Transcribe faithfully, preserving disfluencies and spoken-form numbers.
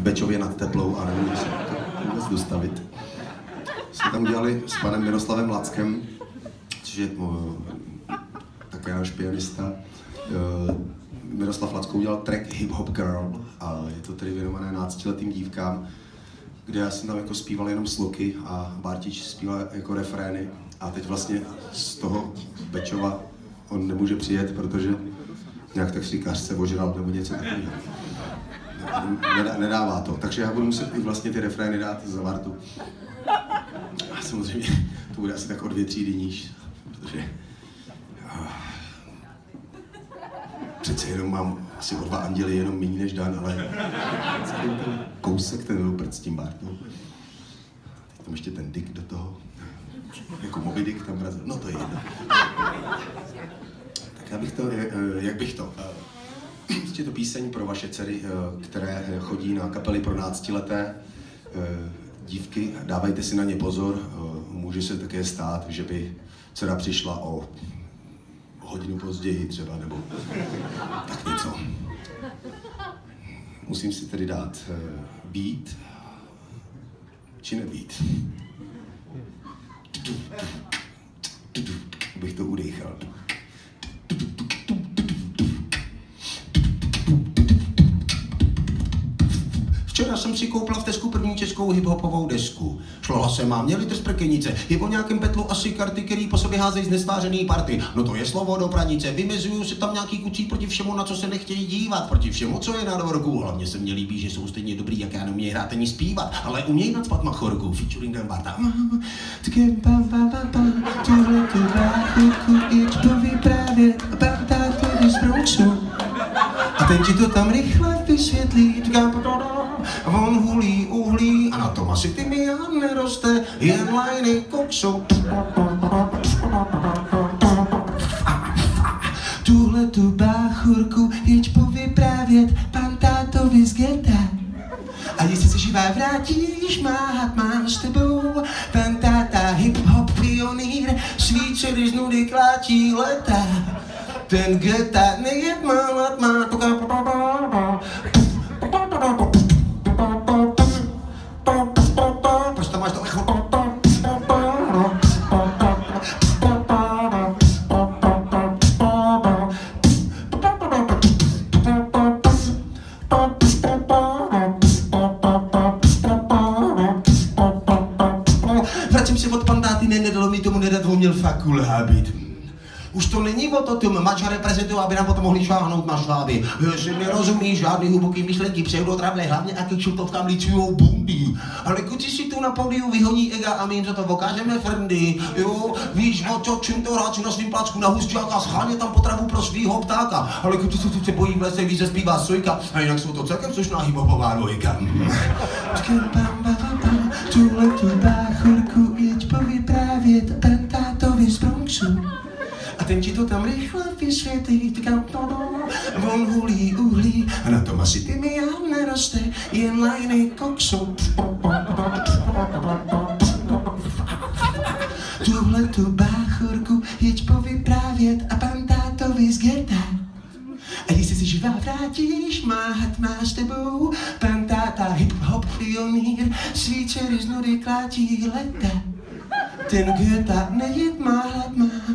Bečově nad Teplou a nemůžu se to vůbec dostavit. Jsme tam udělali s panem Miroslavem Lackem, což je o, také náš pianista. Miroslav Lacko udělal track Hip Hop Girl a je to tedy věnované náctiletým dívkám, kde já jsem tam jako zpíval jenom sloky a Bartič zpíval jako refrény. A teď vlastně z toho Bečova on nemůže přijet, protože nějak taxíkář se ožral nebo něco takového. Nedá, nedává to, takže já budu muset i vlastně ty refrény dát za Vartu. A samozřejmě to bude asi tak o dvě třídy níž, protože přece jenom mám asi o dva anděly jenom méně než Dan, ale ten kousek, ten byl prd s tím Bartou. Teď tam ještě ten Dick do toho, jako Moby Dick tam vrazil, no to je jedno. Tak já bych to, jak bych to, je to píseň pro vaše dcery, které chodí na kapely pro náctileté dívky, dávajte si na ně pozor, může se také stát, že by dcera přišla o hodinu později třeba, nebo tak něco. Musím si tedy dát beat, či nebýt. Abych to udýchal. Včera jsem si koupila v Tesku první českou hiphopovou desku. Šlo jsem a měli trz prkenice. Je po nějakém petlu asi karty, který po sobě házejí z nesvářený party. No to je slovo do pranice. Vymezuju se tam nějaký kucí proti všemu, na co se nechtějí dívat. Proti všemu, co je na dvorku. Hlavně se mně líbí, že jsou stejně dobrý, jak já neumějí hrát ani zpívat. Ale umějí nacpat machorku. Featuring Dan Barta. Tuhle tu bráchurku, jeď povyprávět. Barta to vysbroučnu. A ten ti to tam rychle vysvětlí. A on hulí uhlí a na tom asi tymián neroste, jen lajny koksou. Tuhle tu báchurku jeď povyprávět pan tátovi z geta. A jestli se živá vrátíš, máhat mám s tebou. Pan táta hip-hop pionýr, svý dcery z nudy klátí leta. Ten geta nejed málat má to proč tam máš to echo? Vracím se od pandáty, ne, nedalo mi tomu nedat, on měl fakt cool habit. Už to není o to, tím mača reprezentují, aby nám potom mohli šáhnout na šváby. Že nerozumí žádný hluboký myšlenky, pseudotravné, hlavně a ke šutovkám licujou bundy. Ale kuci si tu na pódiu vyhoní ega a my jim za to okážeme frndy. Jo, víš o čo, čím to hráči na svým plácku na husťáka, scháně tam potravu pro svýho ptáka. Ale kuci se tu se bojí v lese, když se zpívá sojka, a jinak jsou to celkem slušná hiphopová dvojka. Tuhle tu báchurku jeď povyprávět pan tátovi z Bronxu. A ten ti to tam rychle vysvětlí, tykám to do, on hulí uhlí, a na tom asi tymián neroste, jen lajny koksou. Tuhle tu báchurku jeď povyprávět a pan tátovi z geta. A jestli si živá vrátíš, máhat má s tebou, pan táta hip-hop pionýr, svý dcery z nudy klátí leta. Ten geta nejed máhat má.